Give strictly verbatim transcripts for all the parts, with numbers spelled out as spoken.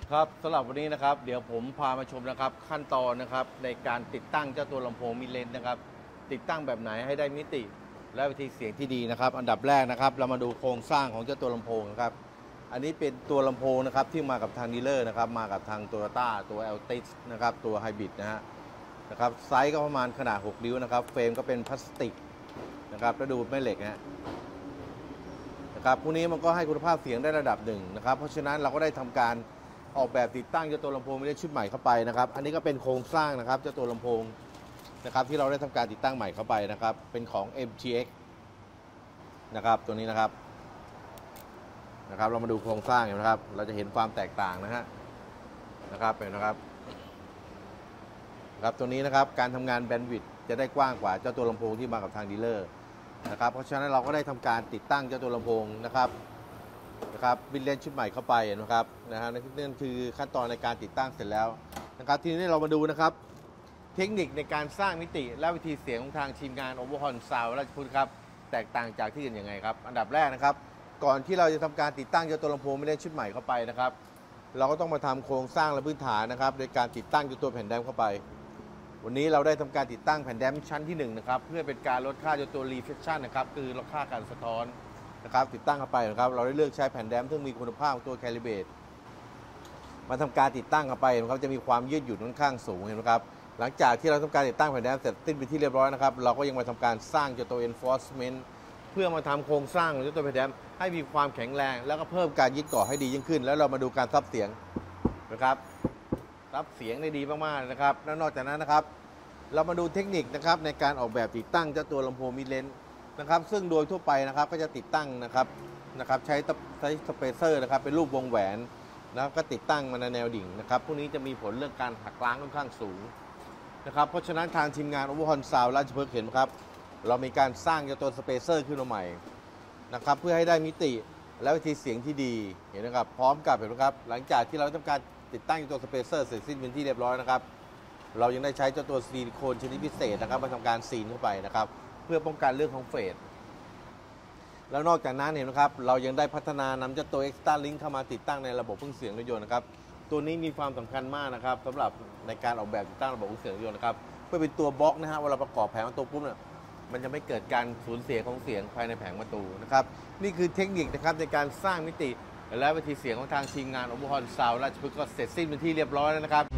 ครับสำหรับวันนี้นะครับเดี๋ยวผมพามาชมนะครับขั้นตอนนะครับในการติดตั้งเจ้าตัวลำโพงมิดเลนนะครับติดตั้งแบบไหนให้ได้มิติและวิธีเสียงที่ดีนะครับอันดับแรกนะครับเรามาดูโครงสร้างของเจ้าตัวลำโพงนะครับอันนี้เป็นตัวลำโพงนะครับที่มากับทางดีลเลอร์นะครับมากับทางโตโยต้าตัว Altis นะครับตัวไฮบริดนะฮะนะครับไซส์ก็ประมาณขนาดหกนิ้วนะครับเฟรมก็เป็นพลาสติกนะครับแล้วดูแม่เหล็กนะนะครับพวกนี้มันก็ให้คุณภาพเสียงได้ระดับหนึ่งนะครับเพราะฉะนั้นเราก็ได้ทำการออกแบบติดตั้งเจ้าตัวลำโพงมิดเลนชุดใหม่เข้าไปนะครับอันนี้ก็เป็นโครงสร้างนะครับเจ้าตัวลำโพงนะครับที่เราได้ทำการติดตั้งใหม่เข้าไปนะครับเป็นของ เอ็ม ที เอ็กซ์ นะครับตัวนี้นะครับนะครับเรามาดูโครงสร้างนะครับเราจะเห็นความแตกต่างนะฮะนะครับเป็นนะครับครับตัวนี้นะครับการทำงานแบนด์วิดต์จะได้กว้างกว่าเจ้าตัวลำโพงที่มากับทางดีลเลอร์นะครับเพราะฉะนั้นเราก็ได้ทำการติดตั้งเจ้าตัวลำโพงนะครับนะครับมิดเลนชุดใหม่เข้าไปนะครับนะฮะนั่นคือขั้นตอนในการติดตั้งเสร็จแล้วนะครับทีนี้เรามาดูนะครับเทคนิคในการสร้างมิติและวิธีเสียงของทางทีมงาน Overhaul Sound ราชพฤกษ์ครับแตกต่างจากที่อื่นยังไงครับอันดับแรกนะครับก่อนที่เราจะทำการติดตั้งเจ้าตัวลำโพงมิดเลนชุดใหม่เข้าไปนะครับเราก็ต้องมาทำโครงสร้างและพื้นฐานนะครับโดยการติดตั้งเจ้าตัวแผ่นแดมเข้าไปวันนี้เราได้ทำการติดตั้งแผ่นแดมชั้นที่หนึ่งนะครับเพื่อเป็นการลดค่าเจ้าตัว reflection นะครับคือลดค่าการสะท้อนนะครับติดตั้งเข้าไปนะครับเราได้เลือกใช้แผ่นแดมซึ่งมีคุณภาพของตัวแคลิเบรตมาทำการติดตั้งเข้าไปนะครับจะมีความยืดหยุ่นค่อนข้างสูงเห็นไหมครับหลังจากที่เราทำการติดตั้งแผ่นแดมเสร็จสิ้นไปที่เรียบร้อยนะครับเราก็ยังมาทำการสร้างเจ้าตัว enforcement เพื่อมาทำโครงสร้างของเจ้าตัวแผ่นแดมให้มีความแข็งแรงแล้วก็เพิ่มการยึดเกาะให้ดียิ่งขึ้นแล้วเรามาดูการซับเสียงนะครับซับเสียงได้ดีมากๆนะครับแล้วนอกจากนั้นนะครับเรามาดูเทคนิคนะครับในการออกแบบติดตั้งเจ้าตัวลำโพงมิดเลนนะครับซึ่งโดยทั่วไปนะครับก็จะติดตั้งนะครับนะครับใช้ใช้สเปเซอร์นะครับเป็นรูปวงแหวนนะครับก็ติดตั้งมาในแนวดิ่งนะครับพวกนี้จะมีผลเรื่องการหักล้างค่อนข้างสูงนะครับเพราะฉะนั้นทางทีมงาน Overhaul Sound ราชพฤกษ์เห็นครับเรามีการสร้างเจ้าตัวสเปเซอร์ขึ้นมาใหม่นะครับเพื่อให้ได้มิติและวิธีเสียงที่ดีเห็นนะครับพร้อมกับเห็นไหมครับหลังจากที่เราทำการติดตั้งตัวสเปเซอร์เสร็จสิ้นเป็นที่เรียบร้อยนะครับเรายังได้ใช้เจ้าตัวซิลิโคนชนิดพิเศษนะครับมาทำการซีนเข้าไปนะครับเพื่อป้องกันเรื่องของเฟดแล้วนอกจากนั้นเห็นไหมครับเรายังได้พัฒนานำเจ้าตัว Extra Link เข้ามาติดตั้งในระบบเครื่องเสียงรถยนต์นะครับตัวนี้มีความสำคัญมากนะครับสำหรับในการออกแบบติดตั้งระบบเครื่องเสียงรถยนต์นะครับเพื่อเป็นตัวบล็อกนะฮะเวลาประกอบแผงประตูปุ๊บเนี่ยมันจะไม่เกิดการสูญเสียของเสียงภายในแผงประตูนะครับนี่คือเทคนิคนะครับในการสร้างมิติและวิธีเสียงของทางทีมงาน Overhaul Sound ราชพฤกษ์ก็เสร็จสิ้นเป็นที่เรียบร้อยแล้วนะครับ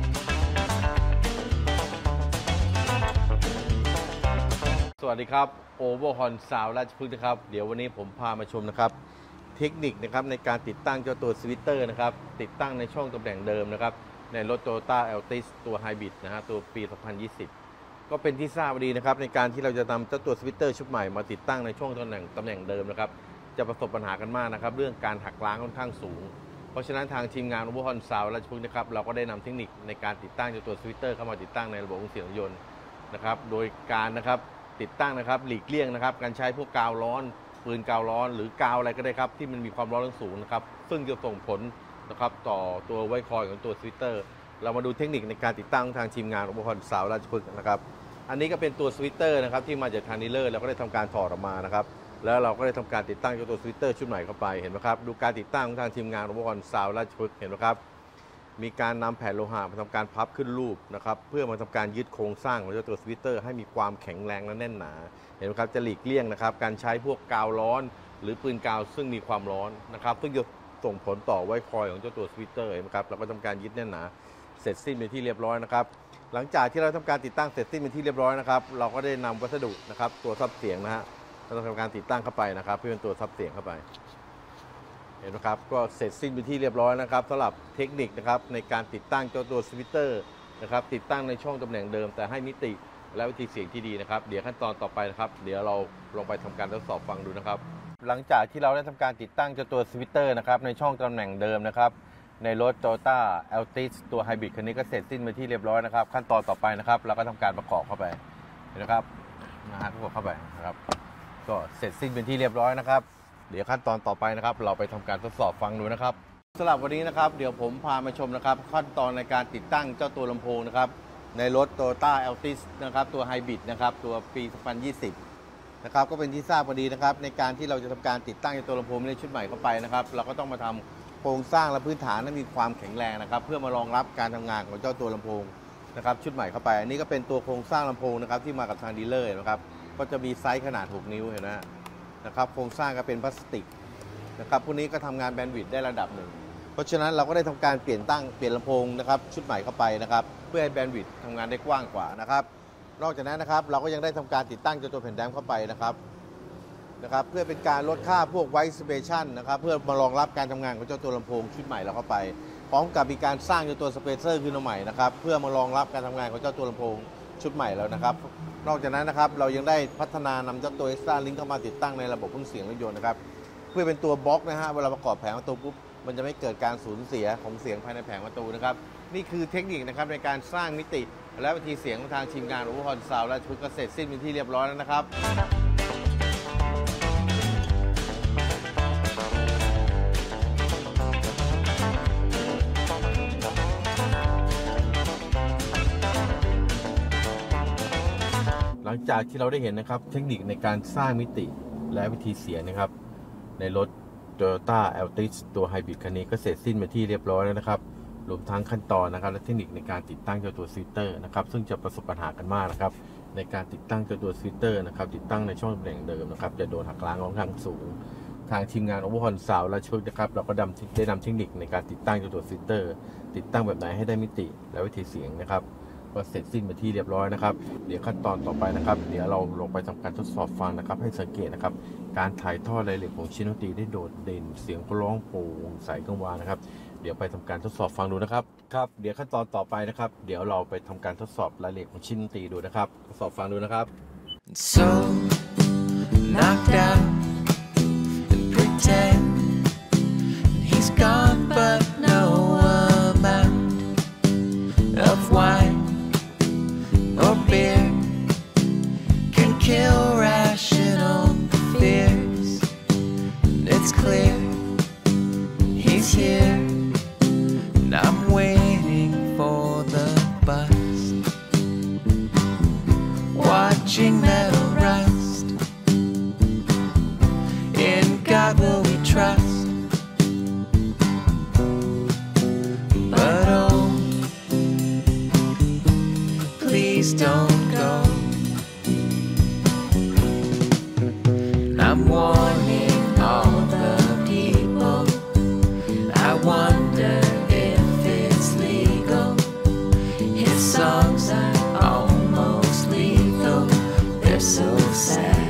สวัสดีครับ Overhaul Sound ราชพฤกษ์นะครับเดี๋ยววันนี้ผมพามาชมนะครับเทคนิคนะครับในการติดตั้งเจ้าตัวสวิตเตอร์นะครับติดตั้งในช่องตำแหน่งเดิมนะครับในรถ Toyota Altis ตัว Hybrid นะฮะตัวปี สองพันยี่สิบ ก็เป็นที่ทราบดีนะครับในการที่เราจะนำเจ้าตัวสวิตเตอร์ชุดใหม่มาติดตั้งในช่วงตำแหน่งตำแหน่งเดิมนะครับจะประสบปัญหากันมากนะครับเรื่องการหักล้างค่อนข้างสูงเพราะฉะนั้นทางทีมงาน Overhaul Sound ราชพฤกษ์นะครับเราก็ได้นำเทคนิคในการติดตั้งเจ้าตัวสวิตเตอร์เข้ามาติดตั้งในระบบเครื่องเสียงรถยนต์นะครับโดยการนะครับติดตั้งนะครับหลีกเลี่ยงนะครับการใช้พวกกาวร้อนปืนกาวร้อนหรือกาวอะไรก็ได้ครับที่มันมีความร้อนสูงนะครับซึ่งจะส่งผลนะครับต่อตัวไวคอยของตัวสวิตเตอร์เรามาดูเทคนิคในการติดตั้งทางทีมงาน Overhaul Sound ราชพฤกษ์นะครับอันนี้ก็เป็นตัวสวิตเตอร์นะครับที่มาจากทางดีลเลอร์เราก็ได้ทำการถอดออกมานะครับแล้วเราก็ได้ทำการติดตั้งตัวสวิตเตอร์ชุดใหม่เข้าไปเห็นไหมครับดูการติดตั้งของทางทีมงาน Overhaul Sound ราชพฤกษ์เห็นไหมครับมีการนำแผ่นโลหะมาทำการพับขึ้นรูปนะครับเพื่อมาทำการยึดโครงสร้างของตัวสวิตเตอร์ให้มีความแข็งแรงและแน่นหนาเห็นไหมครับจะหลีกเลี่ยงนะครับการใช้พวกกาวร้อนหรือปืนกาวซึ่งมีความร้อนนะครับซึ่งจะส่งผลต่อไวคอยของเจ้าตัวสวิตเตอร์เห็นไหมครับเราก็ทำการยึดแน่นหนาเสร็จสิ้นเป็นที่เรียบร้อยนะครับหลังจากที่เราทำการติดตั้งเสร็จสิ้นเป็นที่เรียบร้อยนะครับเราก็ได้นำวัสดุนะครับตัวซับเสียงนะฮะเราทำการติดตั้งเข้าไปนะครับเพื่อเป็นตัวซับเสียงเข้าไปเห็นไหมครับก็เสร็จสิ้นเป็นที่เรียบร้อยนะครับสำหรับเทคนิคนะครับในการติดตั้งเจ้าตัวสวิตเตอร์นะครับติดตั้งในช่องตำแหน่งเดิมแต่ให้มิติและวิธีเสียงที่ดีนะครับเดี๋ยวขั้นตอนต่อไปนะครับเดี๋ยวเราลงไปทำการทดสอบฟังดูนะครับหลังจากที่เราได้ทำการติดตั้งเจ้าตัวสวิตเตอร์นะครับในช่องตำแหน่งเดิมนะครับในรถ Toyota Altis ตัว Hybrid คันนี้ก็เสร็จสิ้นไปที่เรียบร้อยนะครับขั้นตอนต่อไปนะครับเราก็ทำการประกอบเข้าไปนะครับนะฮะประกอบเข้าไปนะครับก็เสร็จสิ้นเป็นที่เรียบร้อยนะครับเดี๋ยวขั้นตอนต่อไปนะครับเราไปทำการทดสอบฟังดูนะครับสำหรับวันนี้นะครับเดี๋ยวผมพามาชมนะครับขั้นตอนในการติดตั้งเจ้าตัวลำโพงนะครับในรถ Toyota Altis นะครับตัว Hybrid นะครับตัวปี สองพันยี่สิบ นะครับก็เป็นที่ทราบพอดีนะครับในการที่เราจะทำการติดตั้งตัวลำโพงในชุดใหม่เข้าไปนะครับเราก็ต้องมาทำโครงสร้างและพื้นฐานนั้นมีความแข็งแรงนะครับเพื่อมารองรับการทำงานของเจ้าตัวลำโพงนะครับชุดใหม่เข้าไปอันนี้ก็เป็นตัวโครงสร้างลำโพงนะครับที่มากับทางดีลเลอร์นะครับก็จะมีไซส์ขนาดหกนิ้วเห็นไหมนะครับโครงสร้างก็เป็นพลาสติกนะครับพวกนี้ก็ทำงานแบนด์วิดต์ได้ระดับหนึ่งเพราะฉะนั้นเราก็ได้ทำการเปลี่ยนตั้งเปลี่ยนลำโพงนะครับชุดใหม่เข้าไปนะครับเพื่อให้แบนด์วิดต์ทำงานได้กว้างกว่านะครับนอกจากนั้นนะครับเราก็ยังได้ทำการติดตั้งเจ้าตัวแผ่นแดมเข้าไปนะครับนะครับเพื่อเป็นการลดค่าพวกไวท์สเปชันนะครับเพื่อมารองรับการทำงานของเจ้าตัวลำโพงชุดใหม่เราเข้าไปพร้อมกับมีการสร้างเจ้าตัวสเปเซอร์ขึ้นมาใหม่นะครับเพื่อมารองรับการทำงานของเจ้าตัวลำโพงชุดใหม่แล้วนะครับนอกจากนั้นนะครับเรายังได้พัฒนานำเจ้าตัว Extra Link เข้ามาติดตั้งในระบบเครื่องเสียงรถยนต์นะครับเพื่อเป็นตัวบล็อกนะฮะเวลาประกอบแผงประตูปุ๊บมันจะไม่เกิดการสูญเสียของเสียงภายในแผงประตูนะครับนี่คือเทคนิคนะครับในการสร้างมิติและวิธีเสียงของทางทีมงาน Overhorn Sound และชุดก็เสร็จสิ้นเป็นที่เรียบร้อยแล้วนะครับหลังจากที่เราได้เห็นนะครับเทคนิคในการสร้างมิติและวิธีเสียงนะครับในรถ Toyota Altis ตัวไฮบริดคันนี้ก็เสร็จสิ้นไปที่เรียบร้อยแล้วนะครับรวมทั้งขั้นตอนนะครับและเทคนิคในการติดตั้งเจ้าตัวสวิตเตอร์นะครับซึ่งจะประสบปัญหากันมากนะครับในการติดตั้งเจ้าตัวสวิตเตอร์นะครับติดตั้งในช่องตำแหน่งเดิมนะครับจะโดนหักล้างค่อนข้างสูงทางทีมงาน Overhorn Sound และชุดนะครับเราก็ได้นำเทคนิคในการติดตั้งเจ้าตัวสวิตเตอร์ติดตั้งแบบไหนให้ได้มิติและวิธีเสียงนะครับก็เสร็จสิ้นไปที่เรียบร้อยนะครับเดี๋ยวขั้นตอนต่อไปนะครับเดี๋ยวเราลงไปทำการทดสอบฟังนะครับให้สังเกตนะครับการถ่ายทอดรายละเอียดของชิ้นดนตรีได้โดดเด่นเสียงร้องโปร่งใสกังวานนะครับเดี๋ยวไปทำการทดสอบฟังดูนะครับครับเดี๋ยวขั้นตอนต่อไปนะครับเดี๋ยวเราไปทำการทดสอบรายละเอียดของชิ้นดนตรีดูนะครับทดสอบฟังดูนะครับ So knocked out and pretend he's gone but no amount of wine or beer can kill rational fears. It's clear he's here, and I'm waiting for the bus, watching metal rust. In God will we trust, but oh, please don't go. I'm warning all the people, I wonder if it's legal. His songs are almost lethal, they're so sad.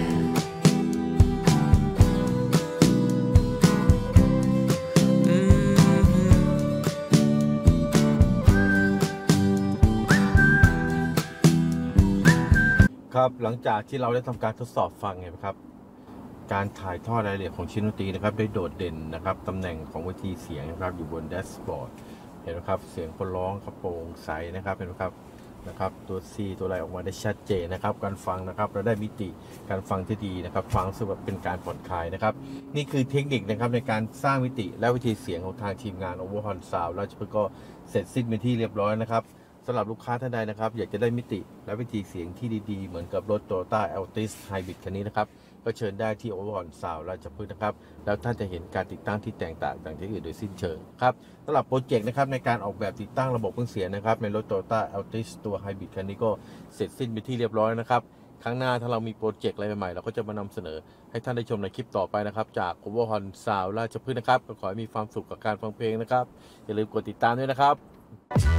Mm-hmm. ครับหลังจากที่เราได้ทำการทดสอบฟังเห็นไหมครับการถ่ายทอดรายละเอียดของชิ้นดนตรีนะครับได้โดดเด่นนะครับตำแหน่งของวิธีเสียงนะครับอยู่บนแดชบอร์ดเห็นไหมครับเสียงคนร้องกระโปรงใสนะครับเห็นไหมครับนะครับตัว C ตัวอะไรออกมาได้ชัดเจนนะครับการฟังนะครับเราได้มิติการฟังที่ดีนะครับฟังรู้สึกแบบเป็นการผ่อนคลายนะครับนี่คือเทคนิคนะครับในการสร้างมิติและวิธีเสียงของทางทีมงาน Overhorn Sound และก็เสร็จสิ้นเป็นที่เรียบร้อยนะครับสำหรับลูกค้าท่านใดนะครับอยากจะได้มิติและวิธีเสียงที่ดีๆเหมือนกับรถ Toyota Altis Hybrid คันนี้นะครับก็เชิญได้ที่ Overhorn Sound ราชพฤกษ์นะครับแล้วท่านจะเห็นการติดตั้งที่แตกต่างจากที่อื่นโดยสิ้นเชิงครับสำหรับโปรเจกต์นะครับในการออกแบบติดตั้งระบบเครื่องเสียงนะครับในรถ Toyota Altis ตัว Hybrid คันนี้ก็เสร็จสิ้นไปที่เรียบร้อยนะครับครั้งหน้าถ้าเรามีโปรเจกต์อะไรใหม่ๆเราก็จะมานำเสนอให้ท่านได้ชมในคลิปต่อไปนะครับจาก Overhorn Sound ราชพฤกษ์นะครับก็ขอให้มีความสุขกับการฟังเพลงนะครับอย่าลืมกดติดตามด้วยนะครับ